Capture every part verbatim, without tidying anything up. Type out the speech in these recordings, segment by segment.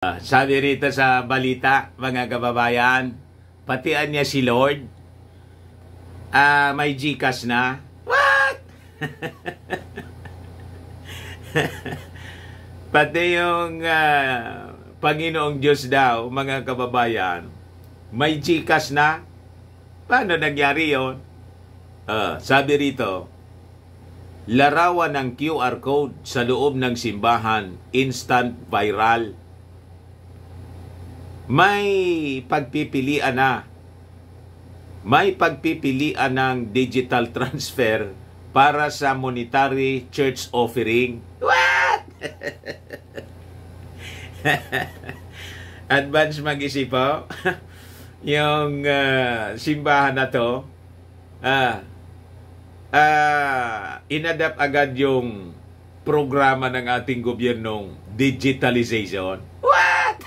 Sabi rito sa balita, mga kababayan, patian niya si Lord, ah, may Gcash na. What? Pati yung uh, Panginoong Diyos daw, mga kababayan, may Gcash na. Paano nangyari yun? Uh, sabi rito, larawan ng Q R code sa loob ng simbahan, instant viral. May pagpipilian na. May pagpipilian ng digital transfer para sa monetary church offering. What? Advance mag-isip po. Yung uh, simbahan na to, ah, uh, inadapt agad yung programa ng ating gobyernong digitalization. What?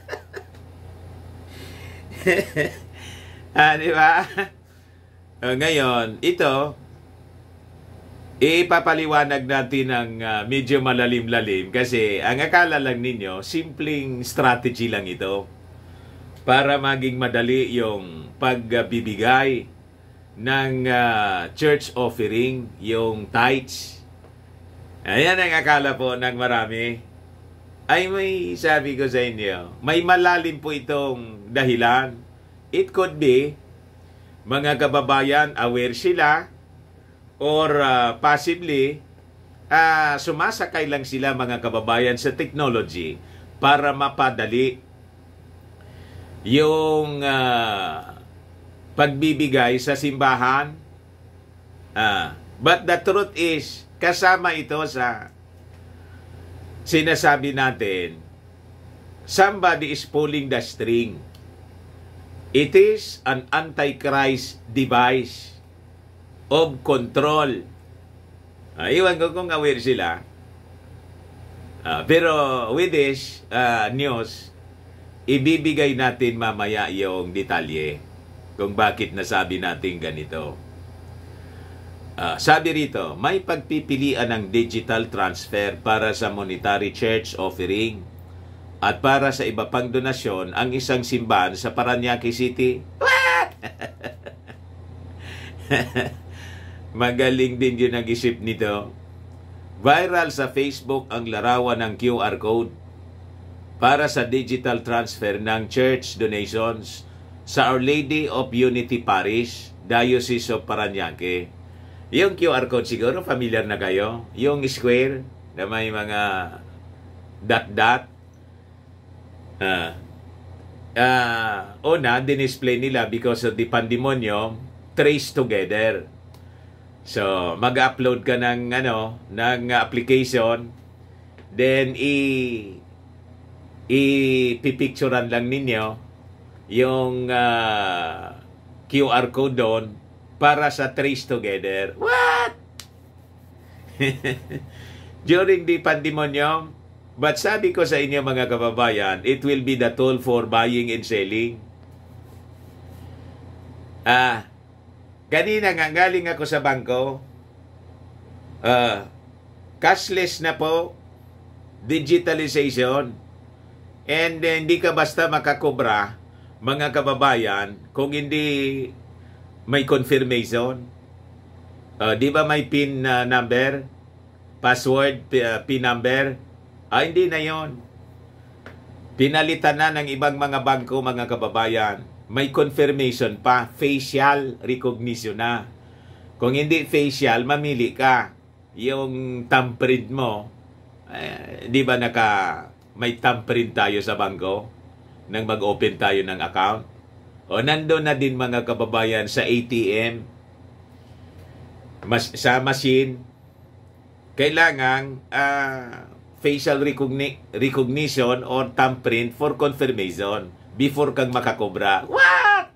Ah, di ba? Uh, ngayon, ito, ipapaliwanag natin ng uh, medyo malalim-lalim kasi ang akala lang ninyo, simpleng strategy lang ito para maging madali yung pagbibigay ng uh, church offering, yung tithes. Ayan ang akala po ng marami. Ay may sabi ko sa inyo, may malalim po itong dahilan. It could be, mga kababayan, aware sila or uh, possibly, uh, sumasakay lang sila mga kababayan sa technology para mapadali yung uh, pagbibigay sa simbahan. Uh, but the truth is, kasama ito sa sinasabi natin, somebody is pulling the string. It is an antichrist device of control. Uh, iwan ko kung aware sila. Uh, pero with this uh, news, ibibigay natin mamaya yung detalye kung bakit nasabi natin ganito. Uh, sabi rito, may pagpipilian ng digital transfer para sa monetary church offering at para sa iba pang donasyon ang isang simbahan sa Parañaque City. What? Magaling din yun ang isip nito. Viral sa Facebook ang larawan ng Q R code para sa digital transfer ng church donations sa Our Lady of Unity Parish, Diocese of Parañaque. Yung Q R code siguro, familiar na kayo. Yung square na may mga dot-dot. Uh, uh, una, dinisplay nila because of the pandemonium, trace together. So, mag-upload ka ng, ano, ng application, then i i-pipicturean lang ninyo yung uh, Q R code doon para sa trace together. What? During the pandemonium, but sabi ko sa inyo mga kababayan, it will be the tool for buying and selling. Ah, kanina nga galing ako sa bangko. Uh, cashless na po, digitalization. And uh, hindi ka basta makakobra, mga kababayan, kung hindi may confirmation. Uh, di ba may PIN uh, number? Password, uh, PIN number? Ah, hindi na yon. Pinalitan na ng ibang mga bangko, mga kababayan. May confirmation pa, facial recognition na. Kung hindi facial, mamili ka. Yung thumbprint mo, eh, di ba naka, may thumbprint tayo sa bangko nang mag-open tayo ng account? O nandoon na din mga kababayan sa A T M, mas, sa machine, kailangan uh, facial recogni recognition or thumbprint for confirmation before kang makakobra. What?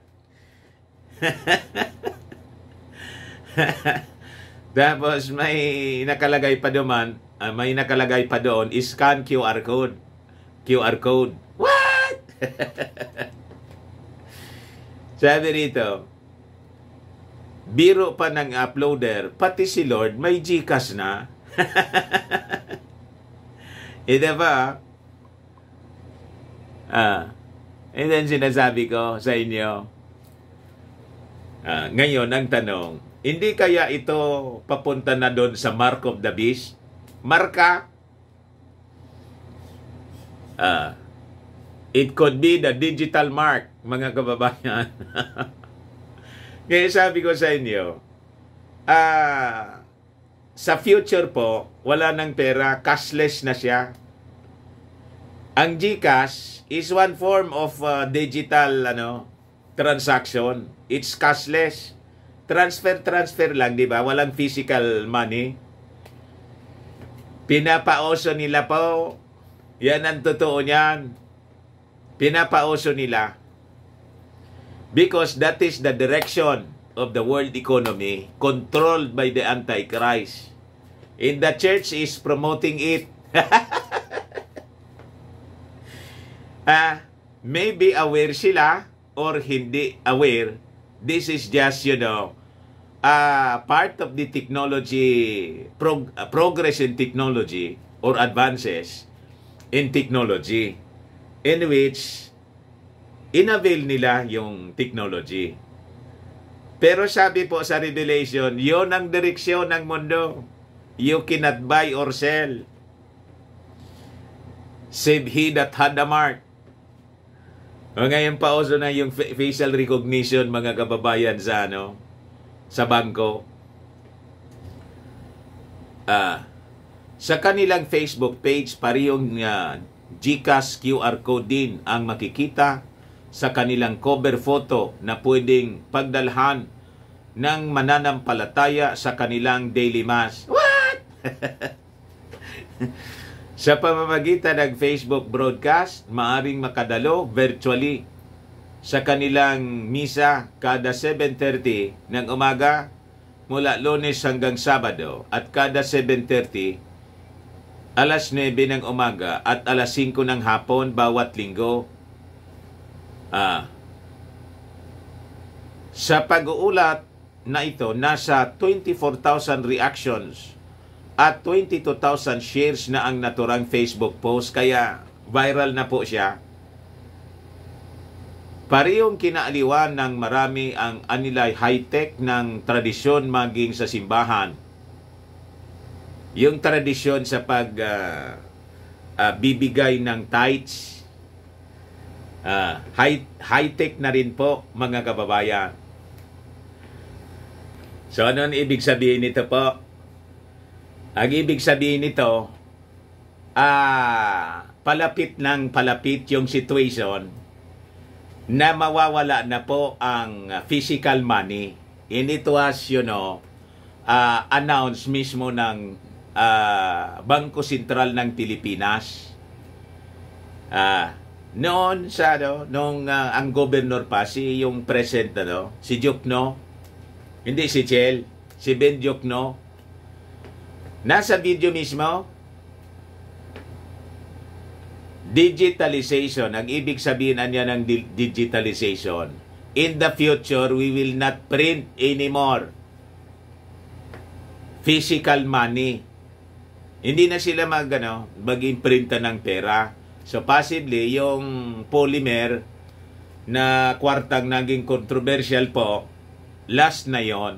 Tapos may nakalagay pa doon, uh, may nakalagay pa doon, scan Q R code. Q R code. What? Sabi rito, biro pa ng uploader, pati si Lord may Gcash na. E diba, Ah, and then sinasabi ko sa inyo, ah, ngayon ang tanong, hindi kaya ito papunta na doon sa mark of the beast? Marka? Ah, it could be the digital mark, mga kababayan. Kaya sabi ko sa inyo, ah, sa future po, wala nang pera, cashless na siya. Ang GCash is one form of uh, digital ano transaction. It's cashless. Transfer, transfer lang, di ba? Walang physical money. Pinapauso nila po. Yan ang totoo niyan. Pinapauso nila. Because that is the direction of the world economy controlled by the Antichrist. And the church is promoting it. Ah, maybe aware sila or hindi aware. This is just, you know, uh, part of the technology, prog uh, progress in technology or advances in technology in which inavail nila yung technology. Pero sabi po sa Revelation, yon ang direksyon ng mundo. You cannot buy or sell save he that had the mark. O ngayon pauso na yung facial recognition, mga kababayan, sa ano, sa bangko. Ah, sa kanilang Facebook page, parehong uh, GCash Q R code din ang makikita sa kanilang cover photo na pwedeng pagdalhan ng mananampalataya sa kanilang daily mass. What? Sa pamamagitan ng Facebook broadcast, maaring makadalo virtually sa kanilang misa kada seven thirty ng umaga mula Lunes hanggang Sabado at kada seven thirty alas nuebe ng umaga at alas singko ng hapon bawat linggo. Ah, sa pag-uulat na ito, nasa twenty-four thousand reactions at twenty-two thousand shares na ang naturang Facebook post, kaya viral na po siya. Parehong kinaaliwan ng marami ang anilay high-tech ng tradisyon maging sa simbahan. Yung tradisyon sa pag uh, uh, bibigay ng tithes, uh, high, high-tech na rin po, mga kababayan. So ano ang ibig sabihin nito po? Ang ibig sabihin nito, ah, palapit ng palapit yung situation na mawawala na po ang physical money. And it was, you know, uh, announced mismo ng uh, Bangko Sentral ng Pilipinas. Uh, noon, sa, no, nung uh, ang governor pa, si yung present, ano, si Diokno, hindi si Chel, si Ben Diokno, nasa video mismo, digitalization. Ang ibig sabihin niya ng digitalization, in the future, we will not print anymore physical money. Hindi na sila mag, ano, mag-imprinta ng pera. So, possibly, yung polymer na kwartang naging controversial po, last na yon.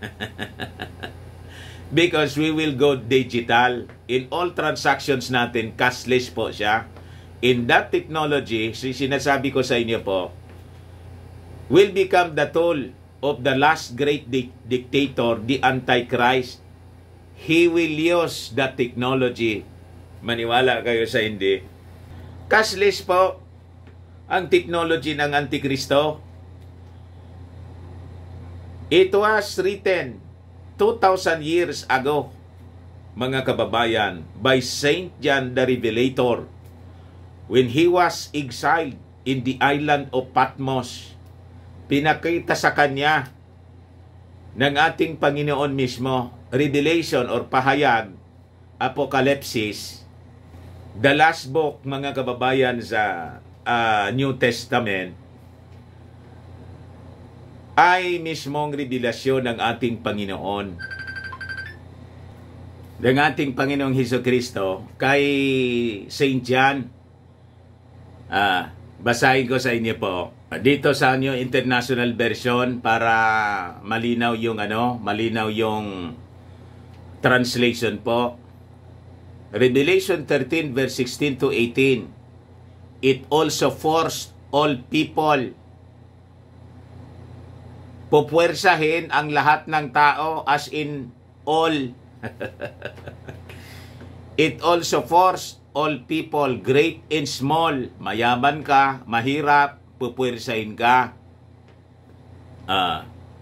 Because we will go digital. In all transactions natin, cashless po siya. In that technology, sinasabi ko sa inyo po, will become the tool of the last great di dictator, the Antichrist. He will use that technology. Maniwala kayo sa hindi. Cashless po ang technology ng Antikristo. It was written two thousand years ago, mga kababayan, by Saint John the Revelator when he was exiled in the island of Patmos. Pinakita sa kanya ng ating Panginoon mismo, revelation or pahayag, Apocalypse, the last book, mga kababayan, sa uh, New Testament, ay mismong revelasyon ng ating Panginoon. Ng ating Panginoong Hesukristo kay Saint John Ah, basahin ko sa inyo po. Dito sa inyo international version para malinaw yung ano, malinaw yung translation po. Revelation thirteen verse sixteen to eighteen. It also forced all people. Pupuwersahin ang lahat ng tao, as in all. It also forced all people, great and small. Mayaman ka, mahirap, pupuwersahin ka. Uh,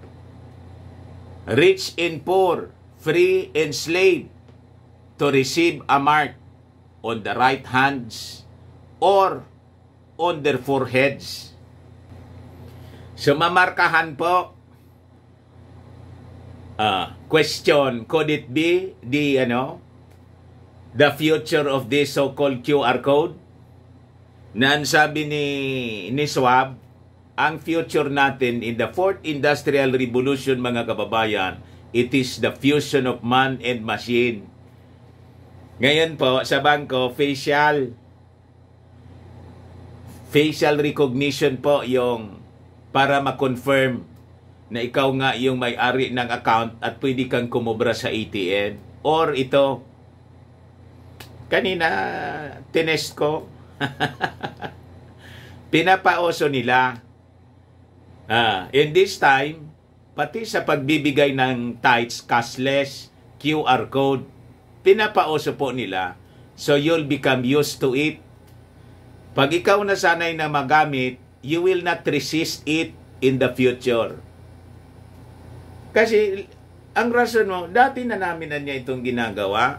rich and poor, free and slave, to receive a mark on the right hands or on their foreheads. So mamarkahan po. Uh, question, could it be the ano the future of this so-called Q R code? Na ang sabi ni, ni Schwab, ang future natin in the fourth industrial revolution, mga kababayan, it is the fusion of man and machine. Ngayon po, sa bangko, facial facial recognition po yung para ma-confirm na ikaw nga yung may-ari ng account at pwede kang kumubra sa A T M. Or ito, kanina, tinest ko, pinapauso nila. Ah, in this time, pati sa pagbibigay ng tithes, cashless, Q R code, pinapauso po nila. So you'll become used to it. Pag ikaw nasanay na magamit, you will not resist it in the future. Kasi, ang rason mo, dati na namin na niya itong ginagawa.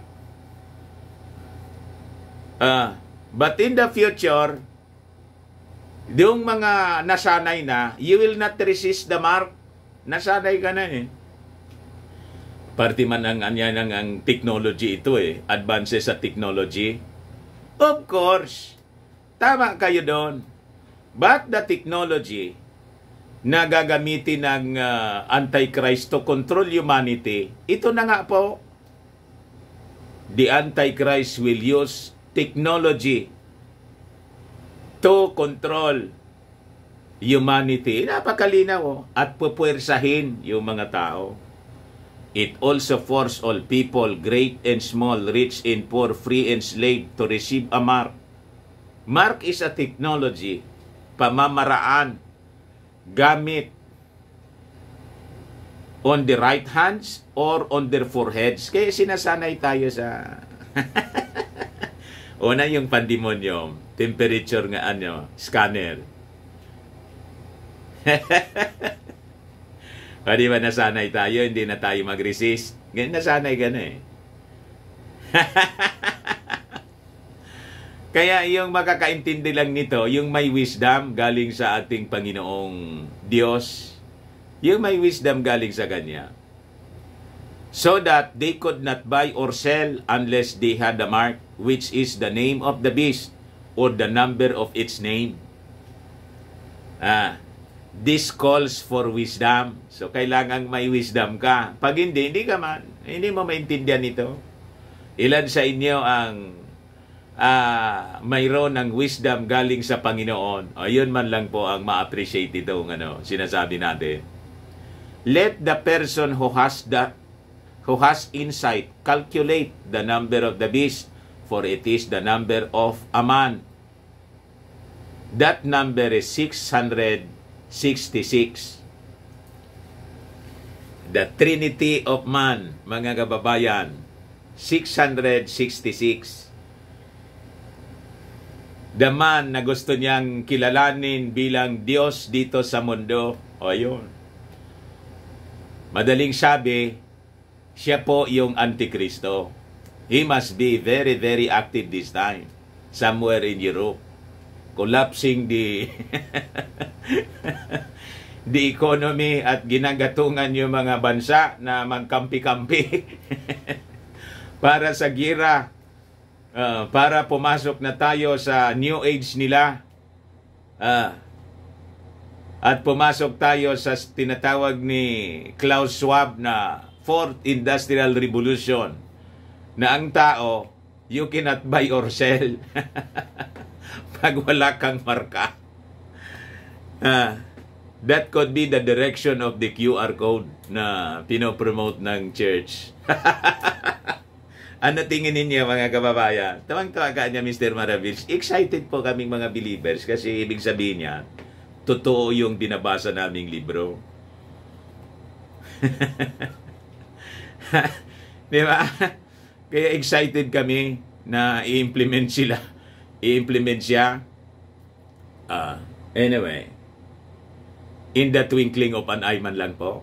Uh, but in the future, yung mga nasanay na, you will not resist the mark. Nasanay ka na eh. Parte man ang anya ng ang technology ito eh. Advances sa technology. Of course, tama kayo doon. But the technology na gagamitin ng uh, Antichrist to control humanity, ito na nga po. The Antichrist will use technology to control humanity. Napakalinaw oh, at pupuwersahin yung mga tao. It also forced all people, great and small, rich and poor, free and slave, to receive a mark. Mark is a technology, pamamaraan, gamit on the right hands or on their foreheads. Kaya sinasanay tayo sa una yung pandemonium, temperature nga ano, scanner. O di ba nasanay tayo, hindi na tayo mag-resist. Ganyan nasanay ka na eh. Kaya yung makakaintindi lang nito, yung may wisdom galing sa ating Panginoong Diyos, yung may wisdom galing sa Kanya, so that they could not buy or sell unless they had the mark, which is the name of the beast or the number of its name. Ah, this calls for wisdom. So, kailangan may wisdom ka. Pag hindi, hindi ka man. Hindi mo maintindihan ito. Ilan sa inyo ang uh, mayroon ng wisdom galing sa Panginoon? O, yun man lang po ang ma-appreciate itong ano, sinasabi natin. Let the person who has the who has insight calculate the number of the beast, for it is the number of a man. That number is six hundred sixty-six. The Trinity of man, mga kababayan, six hundred sixty-six. The man na gusto niyang kilalanin bilang Diyos dito sa mundo. O yun. Madaling sabi, siya po yung Antikristo. He must be very, very active this time. Somewhere in Europe. Collapsing the the economy at ginagatungan yung mga bansa na magkampi-kampi para sa gira, uh, para pumasok na tayo sa new age nila, uh, at pumasok tayo sa tinatawag ni Klaus Schwab na Fourth Industrial Revolution, na ang tao, you cannot buy or sell. pag wala kang marka. Ah, that could be the direction of the Q R code na pinopromote ng church. Ano tingin ninyo mga kababayan? Tawang-tawa ka niya, Mister Maravilles. Excited po kaming mga believers kasi ibig sabihin niya, totoo yung binabasa naming libro. Di ba? Kaya excited kami na i-implement sila. I-implement siya. Uh, anyway, in the twinkling of an eye man lang po.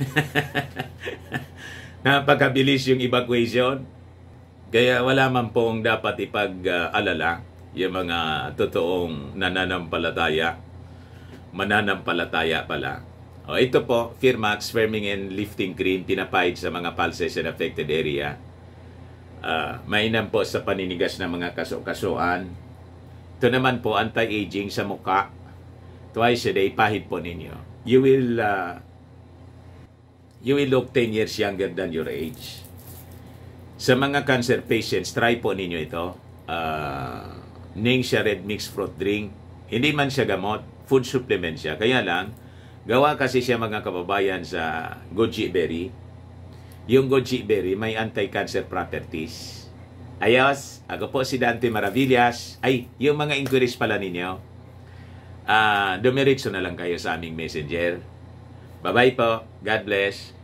Napakabilis yung evacuation. Kaya wala man pong dapat ipag-alala yung mga totoong nananampalataya. Mananampalataya pala. O, ito po, Firmax Firming and Lifting Cream, pinapahid sa mga pulses and affected area. Uh, mainam po sa paninigas ng mga kaso-kasuan. Ito naman po, anti-aging sa mukha. Twice a day, pahid po ninyo. You will, uh, you will look ten years younger than your age. Sa mga cancer patients, try po ninyo ito. Uh, Ningxia Red Mixed Fruit Drink. Hindi man siya gamot, food supplement siya. Kaya lang, gawa kasi siya mga kababayan sa goji berry. Yung goji berry may anti-cancer properties. Ayos, ako po si Dante Maravillas. Ay, yung mga inquiries pala ninyo, uh, dumiretso na lang kayo sa aming messenger. Bye-bye po. God bless.